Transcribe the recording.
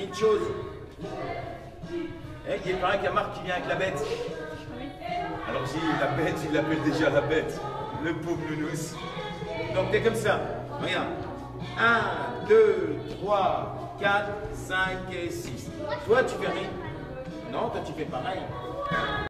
une chose. Eh, il paraît qu'il y a Marc qui vient avec la bête. Alors si la bête, il l'appelle déjà la bête. Le pauvre nounours. Donc t'es comme ça. Regarde. 1, 2, 3, 4, 5 et 6. Toi, tu fais rien. Non, toi, tu fais pareil.